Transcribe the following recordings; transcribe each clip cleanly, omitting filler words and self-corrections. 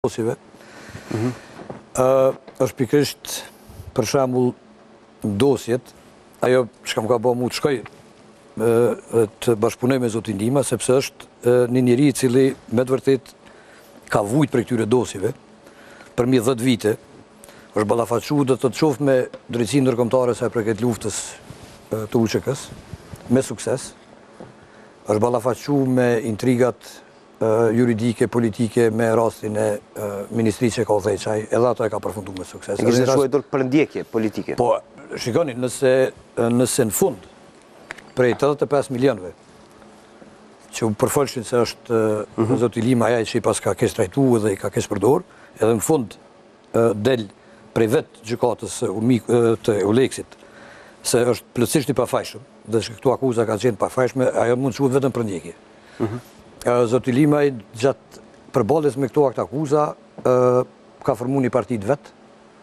dosjeve, është pikërisht për shembull dosjet, ajo që kam ka bërë mu të shkoj të bashkëpunoj me zotin Lima, sepse është një njeri i cili me të vërtet ka vujt për këtyre dosjeve, për mi 10 vite, është ballafaqu dhe të qoftë me drejtsinë ndërkombëtare sa për këtë luftës të UÇK-s, me sukses, është ballafaqu me intrigat juridike, politike, me rastin e Ministrisë që ka udhëheqaj, edhe ato e ka përfunduar me sukses. E kishte shuar për ndjekje politike. Po, shikoni, nëse në fund, prej 85 milionëve, që u përfolshin se është zoti Lima aja që i pas ka kesh trajtu dhe i ka kesh përdor, edhe në fund del prej vetë gjykatës të Uleksit, se është plotësisht i pafajshëm, dhe që këtu akuza ka qenë pafajshme, ajo mund të quhet vetëm për ndjekje. Zoti Lima gjatë përballjes me këto akte akuza ka formuar një parti vet,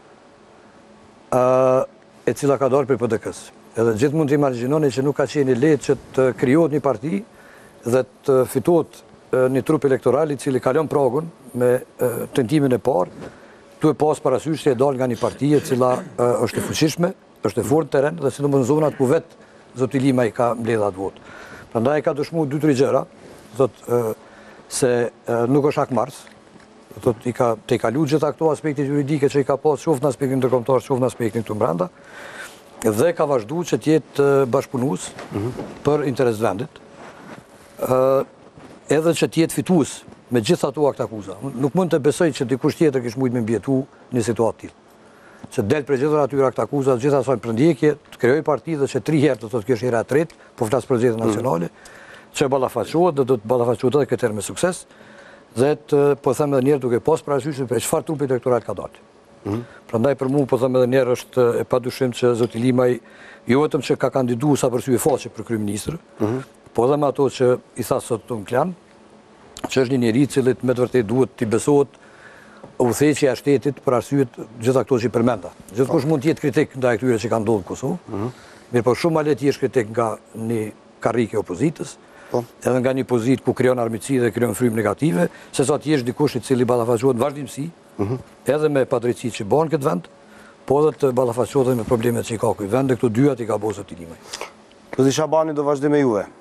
e cila ka dalë prej PDK-s. Edhe gjithmonë të imagjinoni që nuk ka qenë lehtë që të krijohet një parti dhe të fitohet një trup elektoral i cili kalon pragun me tentimin e parë, tu e pas parasysh se e dal nga një parti e cila është e fuqishme, është e fortë në terren dhe sidomos në zonat ku vet zoti Lima i ka mbledhat votë. Prandaj ka dëshmuar 2-3 gjëra, se nuk është akmars, i ka te kalu gjitha këto aspekte juridike që i ka pas, qoftë në aspektin ndërkombëtar, qoftë në aspektin këtu brenda, dhe ka vazhduar që të jetë bashkëpunues për interes të vendit, edhe që të jetë fitues me gjitha ato akte akuza. Nuk mund të besoj që dikush tjetër kishte mujt me mbjetu një situatë tillë. Që del për gjitha atyre akte akuza, gjitha asaj përndjekje, të krijoj parti dhe që 3 herë do të kesh hera e tretë, po flas për zgjedhjet nacionale, që ballafaqohet dhe do të ballafaqohet edhe këtë herë me sukses, dhe po them edhe një herë duke pas parasysh për çfarë trupi elektoral ka dalë. Prandaj për mua po them edhe një herë është e padyshim që zoti Lima jo vetëm që ka kandiduar sa për sy e faqe për kryeministër, po edhe me ato që i tha sot Tom Klan, që është një njeri i cili me të vërtetë duhet t'i besohet udhëheqja e shtetit për arsyet gjitha këto që i përmenda. Gjithkush mund të jetë kritik ndaj këtyre që kanë ndodhur në Kosovë, mirë po shumë ma le të jesh kritik nga një karrike opozitës, edhe nga një pozitë ku krijon armiqësi dhe krijon frymë negative, sesa të jesh dikush i cili ballafaqohet në vazhdimsi, edhe me padrejtësitë që bën këtë vend, po edhe të ballafaqohet me problemet që i ka ky vend, dhe këto dyja i ka bërë zoti Lima. Zoti Shabani do vazhdoj me juve.